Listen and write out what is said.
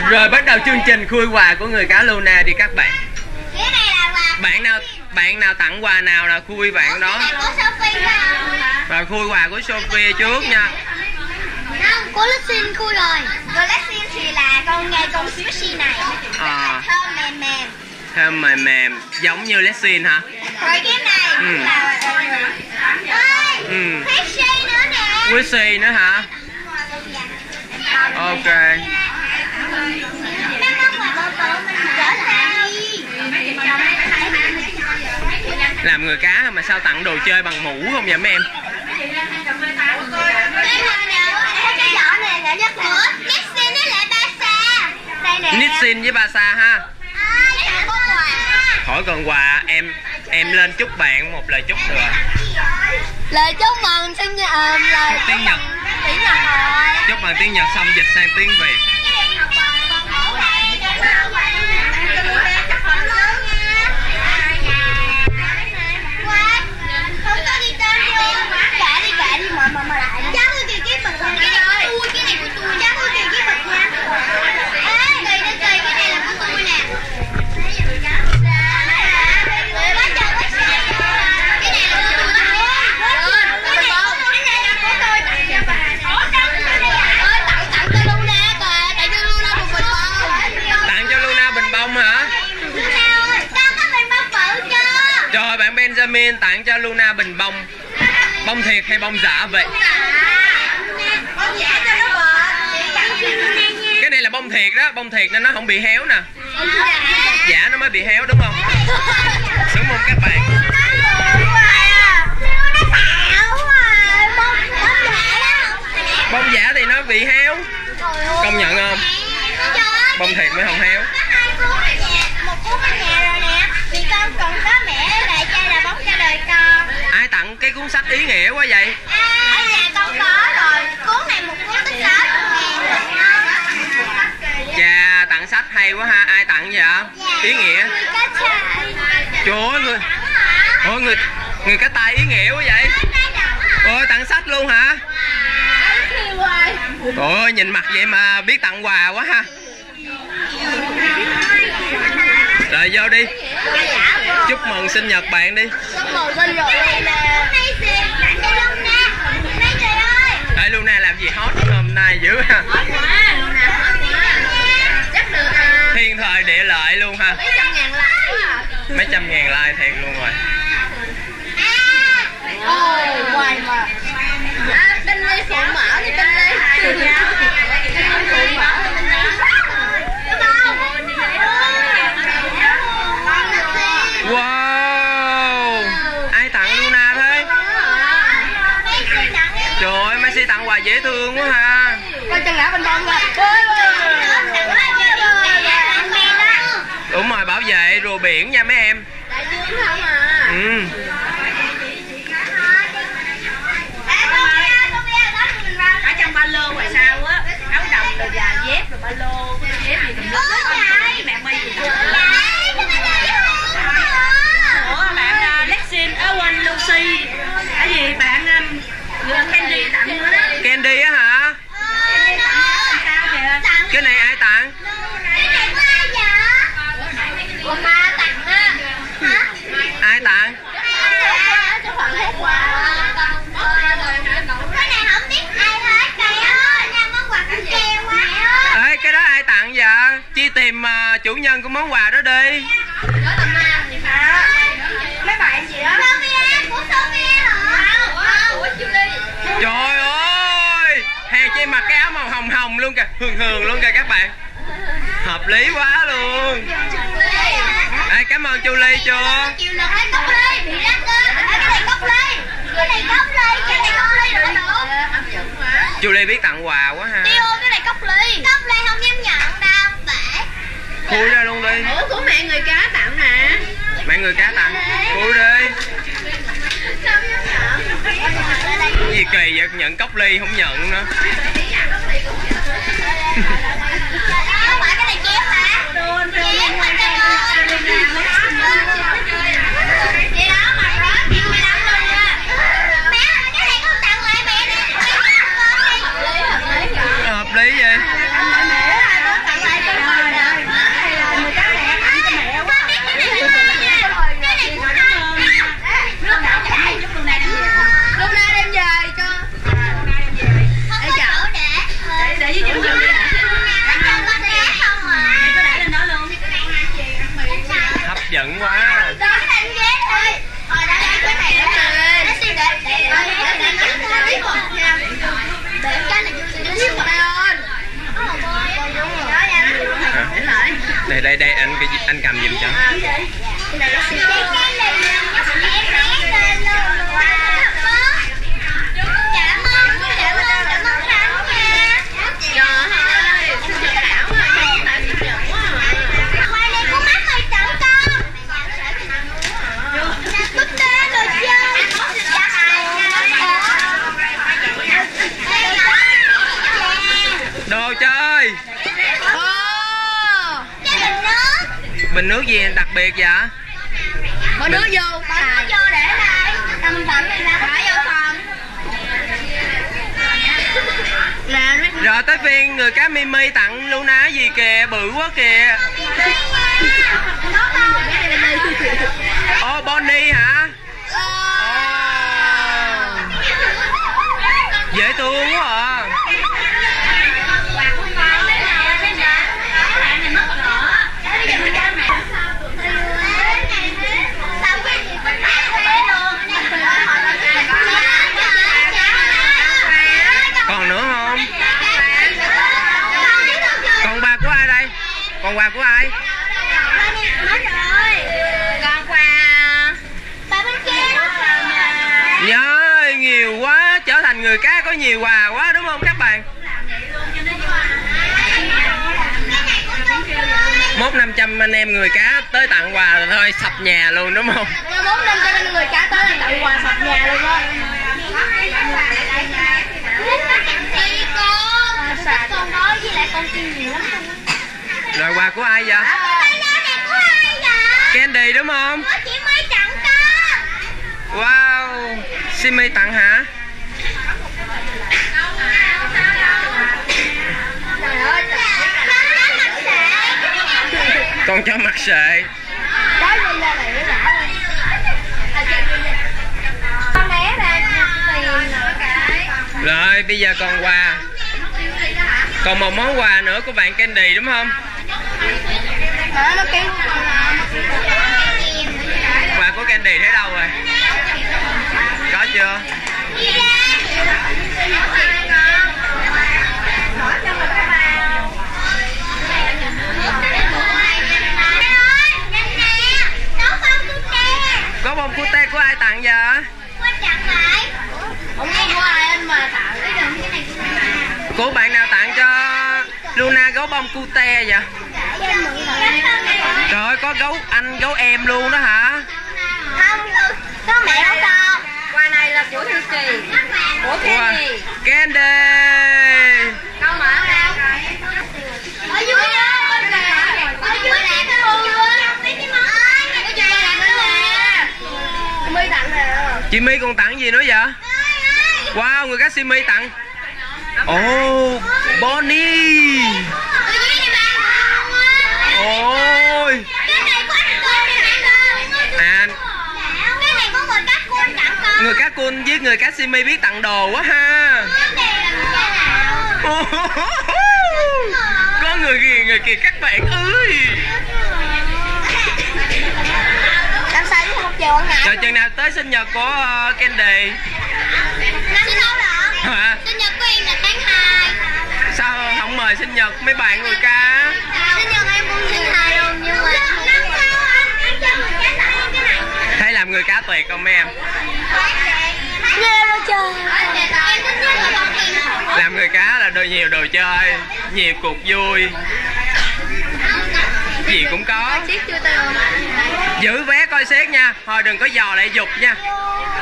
Rồi bắt đầu chương trình khui quà của người cá Luna đi các bạn. Cái này là quà. Bạn nào tặng quà nào là khui bạn đó. Rồi khui quà của Sophie trước nha. Không, của Lexin khui rồi. Của Lexin thì là con Squishy này. Thơm mềm mềm. Thơm mềm mềm, giống như Lexin hả? Rồi cái này là Squishy nữa nè. Squishy nữa hả? Ok. Làm người cá mà sao tặng đồ chơi bằng mũ không vậy mấy em? Cái giỏ này là nhất nữa. Nixin với lại Basa. Đây nè. Nixin với Basa ha. Khỏi cần quà, em lên chúc bạn một lời chúc được. Lời chúc mừng sinh nhật lời tiếng Nhật. Tiếng Nhật rồi. Chúc bằng tiếng Nhật xong dịch sang tiếng Việt. Kệ đi mà lại. Cháu ơi kìa cái bịch này. Cái này của tôi. Cháu ơi kìa cái bịch nha. Ê, kỳ cái này là của tôi nè. Trời, bạn Benjamin tặng cho Luna bình bông. Bông thiệt hay bông giả vậy? Bông giả cho nó bền. Cái này là bông thiệt đó, bông thiệt nên nó không bị héo nè. Giả nó mới bị héo đúng không? Đúng không các bạn? Bông giả thì nó bị héo. Công nhận không? Bông thiệt mới không héo. Một cuốn ở nhà rồi nè. Vì con còn có mẹ lại cha là bóng cho đời con. Ai tặng cái cuốn sách ý nghĩa quá vậy? Ở nhà con có rồi. Cuốn này một cuốn tích đó. Chà, tặng sách hay quá ha. Ai tặng vậy? Ý nghĩa. Trời ơi, người cá tay ý nghĩa quá vậy. Ôi, tặng sách luôn hả? Trời ơi, nhìn mặt vậy mà biết tặng quà quá ha. Rồi vô đi. Chúc mừng sinh nhật bạn đi. Chúc mừng sinh nhật Luna. Ê, Luna làm gì hot hôm nay dữ ha. Thiên thời địa lợi luôn ha. Mấy trăm ngàn like thiệt luôn rồi. Hoài mà. Tinh Ly phụ mở đi Tinh Ly. Phụ mở. Wow, ai tặng Luna thế? Trời ơi, Messi tặng quà dễ thương quá ha. Con chân ngã bên bông rồi. Đúng rồi, bảo vệ rùa biển nha mấy em. Đại dương không à. Ở trong ba lô ngoài sau á, áo đồng rồi và dép rồi ba lô, dép gì cũng được. Mẹ My gì cũng được. Ủa bạn Lexin, quên Lucy. Cái gì bạn Candy tặng nữa đó. Candy á hả? Candy tặng sao kìa? Cái này ai tặng? Cái này của ai vậy? Của ba tặng á. Hả? Ai tặng? Cái này không biết ai hết. Trời ơi, ra món quà cũng treo quá. Ê, cái đó ai tặng vậy? Chi tìm chủ nhân của món quà đó đi. Mấy bạn gì đó. Sophia, của Sophia hả? Của Julie. Trời ơi, hàng chi mặc cái áo màu hồng hồng luôn kìa, hường luôn kìa các bạn. Hợp lý quá luôn. Ê, cảm ơn Julie chưa? Chiều nào lấy cốc ly, bị rắc đó. Cái này cốc ly. Cái này cốc ly, cái này cốc ly rồi nữa. Julie biết tặng quà quá ha. Tiêu, cái này cốc ly. Cốc ly không dám nhận đâu, bể. Khui ra luôn đi. Ủa của mẹ người cá tặng mà. Mẹ người cá tặng. Khui đi. Gì kỳ vậy, nhận cốc ly không nhận nữa. Không phải cái này chép hả? Chép mà trời ơi. Chị đó mà đó, chị 15 luôn á. Mẹ, cái này con tặng lại mẹ đi. Hợp lý vậy. Đây anh cầm giùm cho. Đồ chơi. Bình nước gì đặc biệt vậy? Bỏ nước vô, để đây. Cầm thẳng này ra, bỏ vô phòng. Rồi tới phiên người cá Mimi tặng Luna gì kìa, bự quá kìa. Ô Bonnie hả? Dễ thương quá à. Còn nữa không? Còn quà của ai đây? Còn quà của ai? Con quà ba bên kia. Nhớ nhiều quá, trở thành người cá có nhiều quà quá đúng không các bạn? 400-500 anh em người cá tới tặng quà rồi thôi sập nhà luôn đúng không? 400-500 anh người cá tới là tặng quà sập nhà luôn á. Con đó với lại con kia nhiều lắm. Rồi quà của ai vậy? Candy đúng không? Chị My tặng con. Wow, Simi tặng hả? Con chó mặt sệ. Rồi bây giờ còn quà. Còn một món quà nữa của bạn Candy đúng không? Quà của Candy thấy đâu rồi? Có chưa? Có bông cute của ai tặng vậy? Của bạn nào tặng cho Luna gấu bông cute vậy? Trời ơi, có gấu anh gấu em luôn đó hả? Không, có mẹ không con. Quà này là của Thư Kỳ, của Candy. Candy. Con mở ra. Ở dưới đó, ở dưới nè, cái mưa. My tặng nè. Chị My còn tặng gì nữa vậy? Wow, người cá Simi tặng. Ồ, Bonnie. Ôi. À, Cái này có người cá cun tặng con. người cá cun với người cá Simi biết tặng đồ quá ha. Có người kìa các bạn ơi. Làm sao chứ không chiều ăn hả? Rồi chừng nào tới sinh nhật của Candy? Năm sau đó. Hả? Sinh nhật của em là tháng 2. Sao không mời sinh nhật mấy bạn người cá? Sinh nhật em cũng sinh 2 luôn nhưng mà năm sau anh cho người cá tặng em cái này. Thấy làm người cá tuyệt không em? Ghê quá trời. Em thích nhất là con kia. Làm người cá là nhiều đồ chơi, nhiều cuộc vui, gì cũng có. Siết chưa tiêu. Giữ vé coi xét nha, thôi đừng có dò lại dục nha.